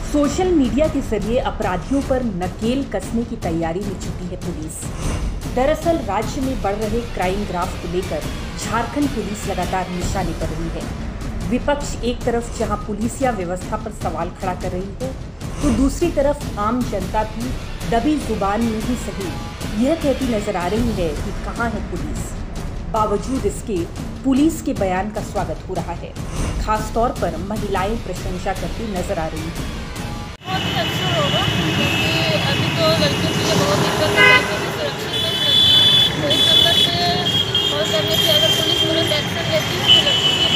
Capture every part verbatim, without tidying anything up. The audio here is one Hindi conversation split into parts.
सोशल मीडिया के जरिए अपराधियों पर नकेल कसने की तैयारी में जुटी है पुलिस। दरअसल राज्य में बढ़ रहे क्राइम ग्राफ को लेकर झारखंड पुलिस लगातार निशाने पर रही है। विपक्ष एक तरफ जहां पुलिसिया व्यवस्था पर सवाल खड़ा कर रही है, तो दूसरी तरफ आम जनता भी दबी जुबान में ही सही यह कहती नजर आ रही है कि कहां है पुलिस। बावजूद इसके पुलिस के बयान का स्वागत हो रहा है। खासतौर पर महिलाएं प्रशंसा करती नजर आ रही हैं। बहुत ही अच्छा होगा क्योंकि अभी तो लड़कियों के लिए बहुत दिक्कत है, लड़कियों की सुरक्षित नहीं रहती, तो इस नंबर पे और करने से अगर पुलिस तुरंत एक्शन लेती है तो लड़कियों के लिए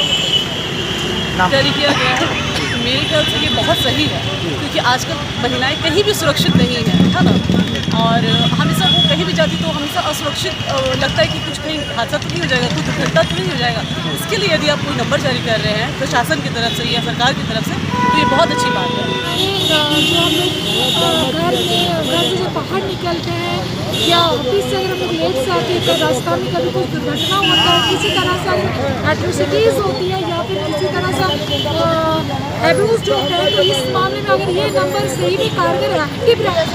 बहुत जारी किया गया है। तो मेरे ख्याल से ये बहुत सही है क्योंकि आजकल महिलाएं कहीं भी सुरक्षित नहीं है, है ना। और हमेशा वो कहीं भी जाती तो हमेशा असुरक्षित लगता है कि कुछ कहीं हादसा तो नहीं हो जाएगा, कुछ दुर्घटना तो नहीं हो जाएगा। इसके लिए यदि आप कोई नंबर जारी कर रहे हैं प्रशासन की तरफ से या सरकार की तरफ से, तो ये बहुत अच्छी बात है। जो हम लोग घर में घर से जब बाहर निकलते हैं या ऑफिस से अगर हम लोग लेट से आते हैं तो रास्ता में कभी कुछ दुर्घटना होता है, किसी तरह से एट्रोसिटीज़ होती है या फिर किसी तरह से एब्यूज होता है, तो इस मामले में अगर ये नंबर सही में कारगर एक्टिव रहे,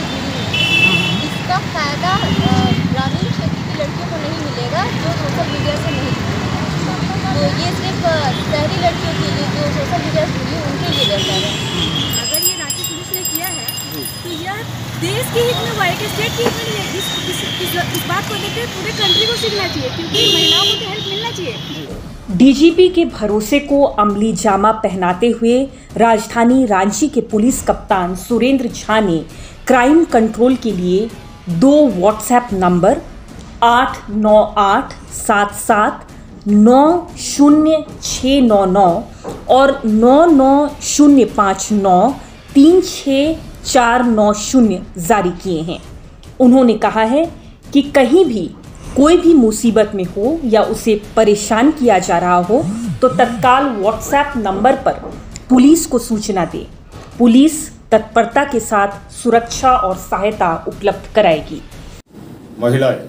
इसका फायदा ग्रामीण क्षेत्र की लड़कियों को नहीं मिलेगा जो सोशल मीडिया से नहीं जुड़ी। तो ये सिर्फ शहरी लड़कियों के लिए जो सोशल मीडिया से जुड़ी उनके लिए बेहतर है। अगर ये राज्य पुलिस ने किया है तो यह देश के हित में हुआ है कि स्टेट के हित में नहीं है। इस, इस, इस, इस बात को देखते हुए पूरे कंट्री को सीखना चाहिए क्योंकि महिलाओं को तो हेल्प मिलना चाहिए। डीजीपी के भरोसे को अमली जामा पहनाते हुए राजधानी रांची के पुलिस कप्तान सुरेंद्र झा ने क्राइम कंट्रोल के लिए दो व्हाट्सएप नंबर आठ नौ आठ सात सात नौ शून्य छः नौ नौ और नौ नौ शून्य पाँच नौ तीन छः चार नौ शून्य जारी किए हैं। उन्होंने कहा है कि कहीं भी कोई भी मुसीबत में हो या उसे परेशान किया जा रहा हो तो तत्काल व्हाट्सएप नंबर पर पुलिस को सूचना दे। पुलिस तत्परता के साथ सुरक्षा और सहायता उपलब्ध कराएगी। महिलाएं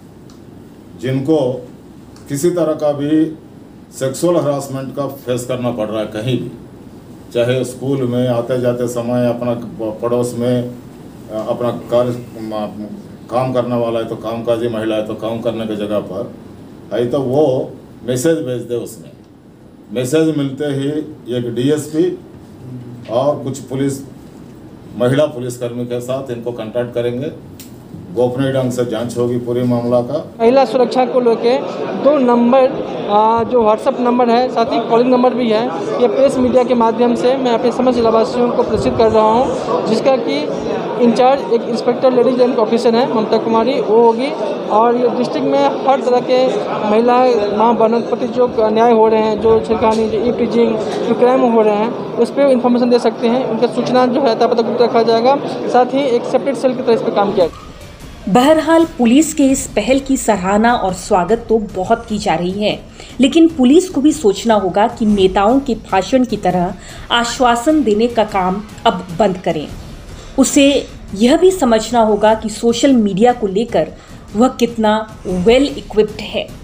जिनको किसी तरह का भी सेक्सुअल हरासमेंट का फेस करना पड़ रहा है कहीं भी, चाहे स्कूल में आते जाते समय, अपना पड़ोस में अपना कार्य काम करने वाला है तो कामकाजी महिला है तो काम करने की जगह पर है तो वो मैसेज भेज दे। उसमें मैसेज मिलते ही एक डीएसपी और कुछ पुलिस महिला पुलिसकर्मी के साथ इनको कांटेक्ट करेंगे। गोपनीय ढंग से जांच होगी पूरी मामला का। महिला सुरक्षा को लेकर दो नंबर जो व्हाट्सएप नंबर है, साथ ही कॉलिंग नंबर भी है, ये प्रेस मीडिया के माध्यम से मैं अपने समस्त जिलावासियों को प्रेषित कर रहा हूँ, जिसका कि इंचार्ज एक इंस्पेक्टर लेडीज एंड ऑफिसर है ममता कुमारी, वो होगी। और ये डिस्ट्रिक्ट में हर तरह के महिलाएं मां बहनों के प्रति जो अन्याय हो रहे हैं, जो छिड़खानी, जो ई टीजिंग, जो क्राइम हो रहे हैं, उस पर इन्फॉर्मेशन दे सकते हैं। उनका सूचना जो है पता गुप्त रखा जाएगा। साथ ही एक सेपरेट सेल की तरह इस पर काम किया जाएगा। बहरहाल पुलिस के इस पहल की सराहना और स्वागत तो बहुत की जा रही है, लेकिन पुलिस को भी सोचना होगा कि नेताओं के भाषण की तरह आश्वासन देने का काम अब बंद करें। उसे यह भी समझना होगा कि सोशल मीडिया को लेकर वह कितना वेल इक्विप्ड है।